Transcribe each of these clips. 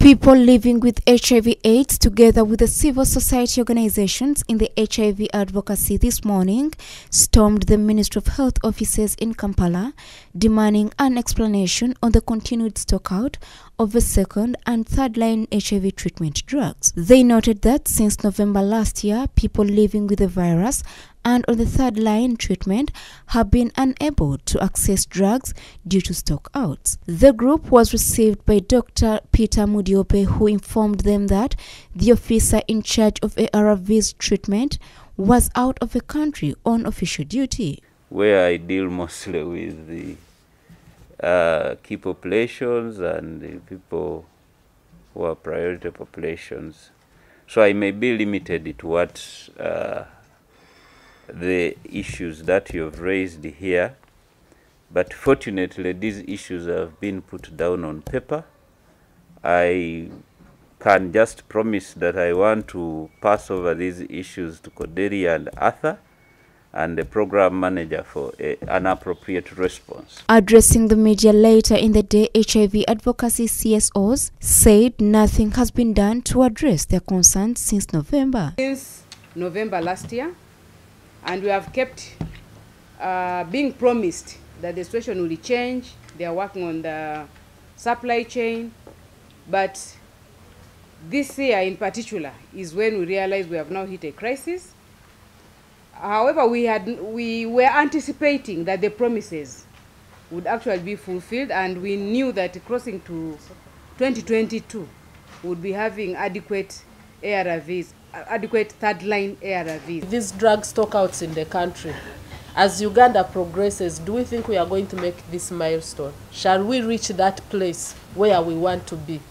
People living with HIV/AIDS, together with the civil society organizations in the HIV advocacy this morning, stormed the Ministry of Health offices in Kampala, demanding an explanation on the continued stockout of the second and third line HIV treatment drugs. They noted that since November last year, people living with the virus and on the third line treatment have been unable to access drugs due to stockouts. The group was received by Dr. Peter Mudiope, who informed them that the officer in charge of ARV's treatment was out of the country on official duty. Where I deal mostly with the key populations and the people who are priority populations. So I may be limited to what the issues that you've raised here, but fortunately these issues have been put down on paper. I can just promise that I want to pass over these issues to Cordelia and Arthur and the program manager for an appropriate response. Addressing the media later in the day, HIV advocacy CSOs said nothing has been done to address their concerns since November. Since November last year, and we have kept being promised that the situation will change. They are working on the supply chain, but this year in particular is when we realize we have now hit a crisis. However, we were anticipating that the promises would actually be fulfilled, and we knew that crossing to 2022 would be having adequate ARVs, adequate third-line ARVs. These drug stockouts in the country, as Uganda progresses, do we think we are going to make this milestone? Shall we reach that place where we want to be?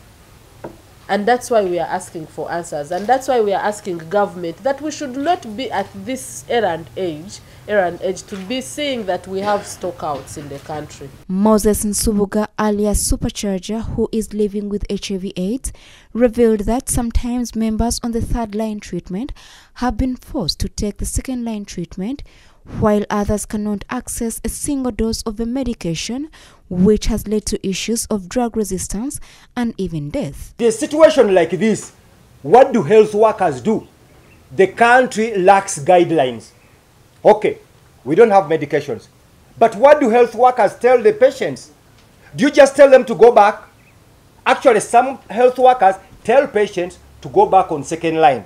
And that's why we are asking for answers. And that's why we are asking government that we should not be at this errand age to be seeing that we have stockouts in the country. Moses Nsubuga, alias Supercharger, who is living with HIV/AIDS, revealed that sometimes members on the third line treatment have been forced to take the second line treatment, while others cannot access a single dose of the medication, which has led to issues of drug resistance and even death. The situation like this, what do health workers do? The country lacks guidelines. Okay, we don't have medications. But what do health workers tell the patients? Do you just tell them to go back? Actually, some health workers tell patients to go back on second line.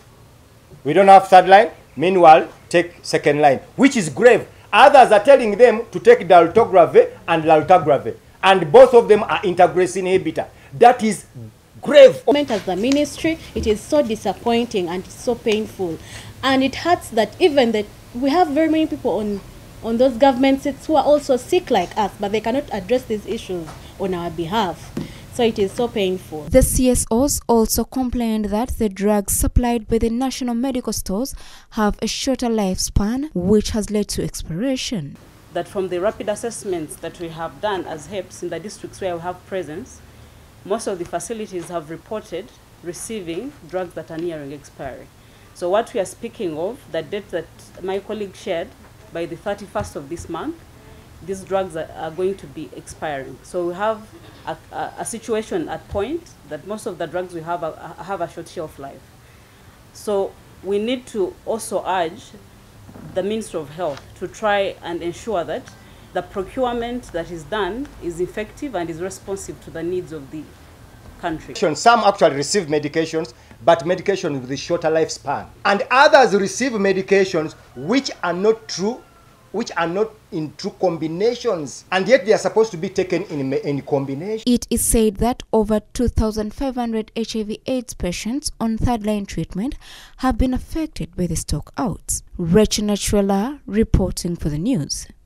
We don't have third line. Meanwhile, take second line, which is grave. Others are telling them to take dolutegravir and lalutagravir, and both of them are integrase inhibitor. That is grave. As the ministry, it is so disappointing and so painful, and it hurts that even that we have very many people on those government seats who are also sick like us, but they cannot address these issues on our behalf. So it is so painful. The CSOs also complained that the drugs supplied by the national medical stores have a shorter lifespan, which has led to expiration. That from the rapid assessments that we have done as HEPs in the districts where we have presence, most of the facilities have reported receiving drugs that are nearing expiry. So what we are speaking of, the date that my colleague shared, by the 31st of this month, these drugs are going to be expiring. So we have a situation at point that most of the drugs we have a short shelf life. So we need to also urge the Ministry of Health to try and ensure that the procurement that is done is effective and is responsive to the needs of the country. Some actually receive medications, but medications with a shorter lifespan. And others receive medications which are not true, which are not in true combinations, and yet they are supposed to be taken in combination. It is said that over 2,500 HIV/AIDS patients on third-line treatment have been affected by the stockouts. Rachel Nachwela reporting for the news.